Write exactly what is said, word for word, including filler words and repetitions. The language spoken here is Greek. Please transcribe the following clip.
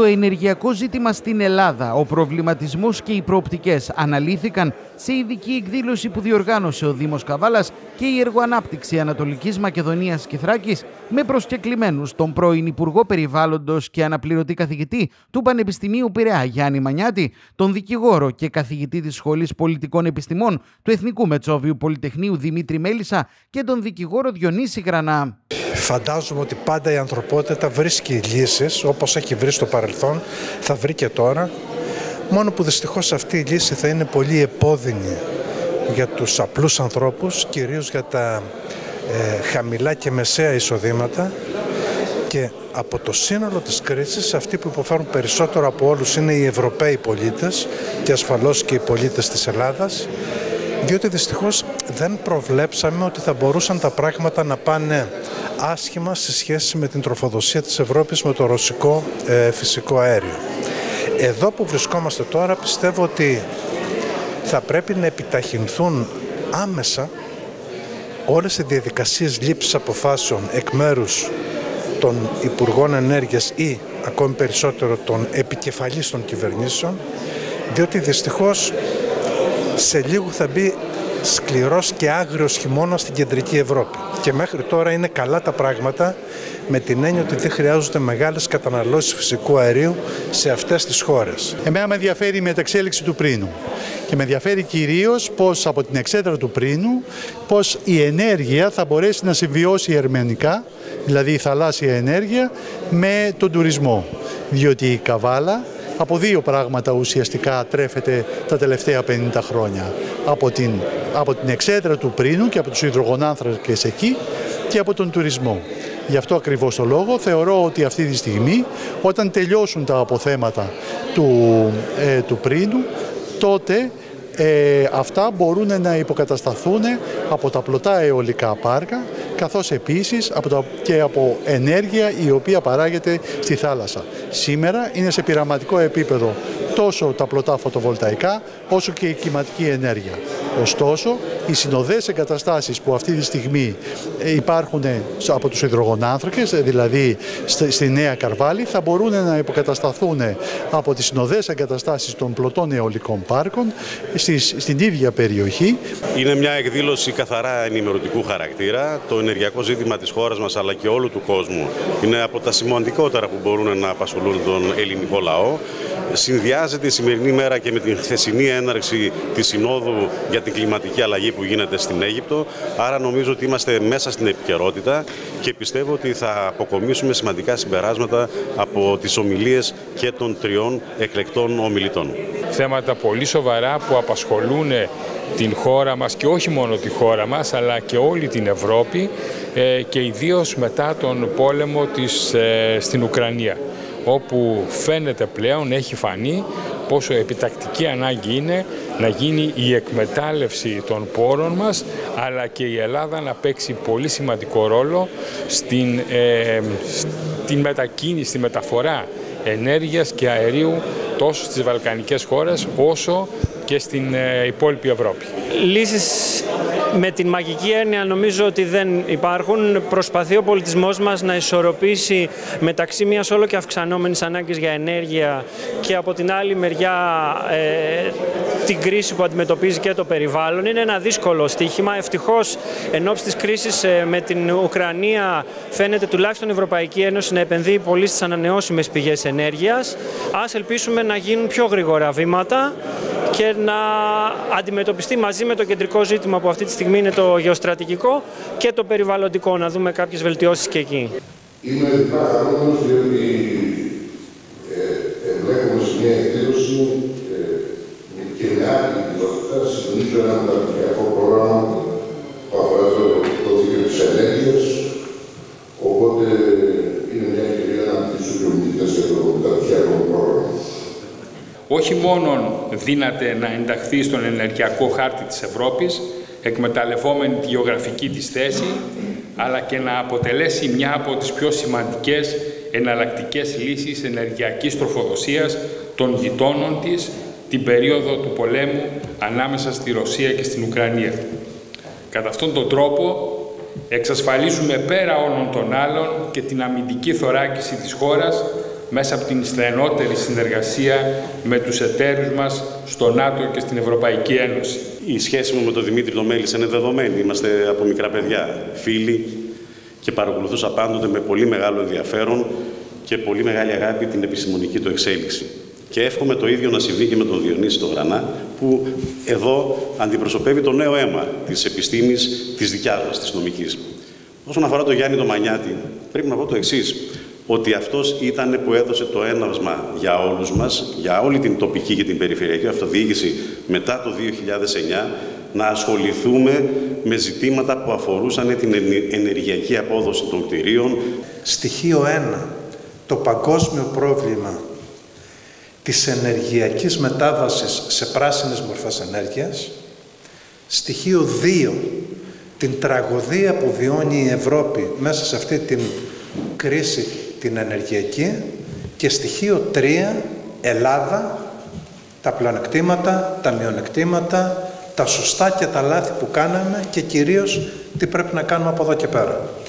ενεργειακό ζήτημα στην Ελλάδα, ο προβληματισμός και οι προοπτικές αναλύθηκαν σε ειδική εκδήλωση που διοργάνωσε ο Δήμος Καβάλας και η Εργοανάπτυξη Ανατολικής Μακεδονίας και Θράκης, με προσκεκλημένους τον πρώην Υπουργό Περιβάλλοντος και αναπληρωτή καθηγητή του Πανεπιστημίου Πειραιά Γιάννη Μανιάτη, τον δικηγόρο και καθηγητή της Σχολής Πολιτικών Επιστημών του Εθνικού Μετσόβιου Πολυτεχνείου Δημήτρη Μέλισσα και τον δικηγόρο Διονύση Γρανά. Φαντάζομαι ότι πάντα η ανθρωπότητα βρίσκει λύσεις, όπως έχει βρει στο παρελθόν, θα βρει και τώρα. Μόνο που δυστυχώς αυτή η λύση θα είναι πολύ επώδυνη για τους απλούς ανθρώπους, κυρίως για τα ε, χαμηλά και μεσαία εισοδήματα, και από το σύνολο της κρίσης αυτοί που υποφέρουν περισσότερο από όλους είναι οι Ευρωπαίοι πολίτες και ασφαλώς και οι πολίτες της Ελλάδας, διότι δυστυχώς δεν προβλέψαμε ότι θα μπορούσαν τα πράγματα να πάνε άσχημα σε σχέση με την τροφοδοσία της Ευρώπης με το ρωσικό ε, φυσικό αέριο. Εδώ που βρισκόμαστε τώρα πιστεύω ότι θα πρέπει να επιταχυνθούν άμεσα όλες οι διαδικασίες λήψης αποφάσεων εκ μέρους των Υπουργών Ενέργειας ή ακόμη περισσότερο των επικεφαλής των κυβερνήσεων, διότι δυστυχώς σε λίγο θα μπει σκληρός και άγριος χειμώνας στην κεντρική Ευρώπη. Και μέχρι τώρα είναι καλά τα πράγματα, με την έννοια ότι δεν χρειάζονται μεγάλες καταναλώσεις φυσικού αερίου σε αυτές τις χώρες. Εμένα με ενδιαφέρει η μεταξέλιξη του Πρίνου και με ενδιαφέρει κυρίως πως από την εξέδρα του Πρίνου πως η ενέργεια θα μπορέσει να συμβιώσει ερμηνικά, δηλαδή η θαλάσσια ενέργεια, με τον τουρισμό. Διότι η Καβάλα από δύο πράγματα ουσιαστικά τρέφεται τα τελευταία πενήντα χρόνια. Από την, από την εξέδρα του Πρίνου και από τους υδρογονάνθρακες εκεί και από τον τουρισμό. Γι' αυτό ακριβώς το λόγο θεωρώ ότι αυτή τη στιγμή, όταν τελειώσουν τα αποθέματα του, ε, του Πρίνου, τότε ε, αυτά μπορούν να υποκατασταθούν από τα πλωτά αιωλικά πάρκα, καθώς επίσης από τα, και από ενέργεια η οποία παράγεται στη θάλασσα. Σήμερα είναι σε πειραματικό επίπεδο τόσο τα πλωτά φωτοβολταϊκά όσο και η κυματική ενέργεια. Ωστόσο, οι συνοδές εγκαταστάσεις που αυτή τη στιγμή υπάρχουν από τους υδρογονάνθρακες, δηλαδή στη Νέα Καρβάλη, θα μπορούν να υποκατασταθούν από τις συνοδές εγκαταστάσεις των πλωτών αιωλικών πάρκων στις, στην ίδια περιοχή. Είναι μια εκδήλωση καθαρά ενημερωτικού χαρακτήρα. Το ενεργειακό ζήτημα της χώρας μας αλλά και όλου του κόσμου είναι από τα σημαντικότερα που μπορούν να απασχολούν τον ελληνικό λαό. Συνδυάζεται η σημερινή μέρα και με την χθεσινή έναρξη της Συνόδου για την κλιματική αλλαγή που γίνεται στην Αίγυπτο. Άρα νομίζω ότι είμαστε μέσα στην επικαιρότητα και πιστεύω ότι θα αποκομίσουμε σημαντικά συμπεράσματα από τις ομιλίες και των τριών εκλεκτών ομιλητών. Θέματα πολύ σοβαρά που απασχολούν την χώρα μας και όχι μόνο τη χώρα μας αλλά και όλη την Ευρώπη και ιδίως μετά τον πόλεμο της, στην Ουκρανία, όπου φαίνεται πλέον, έχει φανεί πόσο επιτακτική ανάγκη είναι να γίνει η εκμετάλλευση των πόρων μας, αλλά και η Ελλάδα να παίξει πολύ σημαντικό ρόλο στην, ε, στην μετακίνηση, στη μεταφορά ενέργειας και αερίου τόσο στις βαλκανικές χώρες όσο και στην ε, υπόλοιπη Ευρώπη. Λύσεις με την μαγική έννοια νομίζω ότι δεν υπάρχουν. Προσπαθεί ο πολιτισμός μας να ισορροπήσει μεταξύ μιας όλο και αυξανόμενης ανάγκης για ενέργεια και από την άλλη μεριά ε, την κρίση που αντιμετωπίζει και το περιβάλλον. Είναι ένα δύσκολο στοίχημα. Ευτυχώς εν ώψη της κρίσης ε, με την Ουκρανία φαίνεται τουλάχιστον η Ευρωπαϊκή Ένωση να επενδύει πολύ στις ανανεώσιμες πηγές ενέργειας. Ας ελπίσουμε να γίνουν πιο γρήγορα βήματα και να αντιμετωπιστεί μαζί με το κεντρικό ζήτημα που αυτή τη στιγμή είναι το γεωστρατηγικό και το περιβαλλοντικό, να δούμε κάποιες βελτιώσεις και εκεί. Είμαι ειδικά χαρούμενος διότι ε, βλέπουμε σε μια εκδήλωση ε, και με άλλη ιδιότητα συντονίζω ένα μεταπτυχιακό πρόγραμμα που αφορά το, το δίκαιο της ενέργειας, οπότε είναι μια ευκαιρία να μιλήσω και ομιλητές για το μεταπτυχιακό πρόγραμμα. Όχι μόνο δύναται να ενταχθεί στον ενεργειακό χάρτη της Ευρώπης, εκμεταλλευόμενη τη γεωγραφική της θέση, αλλά και να αποτελέσει μια από τις πιο σημαντικές εναλλακτικές λύσεις ενεργειακής τροφοδοσίας των γειτόνων της την περίοδο του πολέμου ανάμεσα στη Ρωσία και στην Ουκρανία. Κατά αυτόν τον τρόπο εξασφαλίζουμε πέρα όλων των άλλων και την αμυντική θωράκιση της χώρας μέσα από την στενότερη συνεργασία με τους εταίρους μας στο ΝΑΤΟ και στην Ευρωπαϊκή Ένωση. Η σχέση μου με τον Δημήτρη τον Μέλισσα είναι δεδομένη. Είμαστε από μικρά παιδιά, φίλοι, και παρακολουθούσα πάντοτε με πολύ μεγάλο ενδιαφέρον και πολύ μεγάλη αγάπη την επιστημονική του εξέλιξη. Και εύχομαι το ίδιο να συμβεί και με τον Διονύση τον Γρανά, που εδώ αντιπροσωπεύει το νέο αίμα της επιστήμης της δικιάς μας, της νομικής. Όσον αφορά τον Γιάννη τον Μανιάτη, πρέπει να πω το εξής, ότι αυτός ήταν που έδωσε το έναυσμα για όλους μας, για όλη την τοπική και την περιφερειακή αυτοδιοίκηση μετά το δύο χιλιάδες εννιά, να ασχοληθούμε με ζητήματα που αφορούσαν την ενεργειακή απόδοση των κτηρίων. Στοιχείο ένα. Το παγκόσμιο πρόβλημα της ενεργειακής μετάβασης σε πράσινες μορφές ενέργειας. Στοιχείο δύο. Την τραγωδία που βιώνει η Ευρώπη μέσα σε αυτή την κρίση την ενεργειακή. Και στοιχείο τρία. Ελλάδα, τα πλεονεκτήματα, τα μειονεκτήματα, τα σωστά και τα λάθη που κάναμε και κυρίως τι πρέπει να κάνουμε από εδώ και πέρα.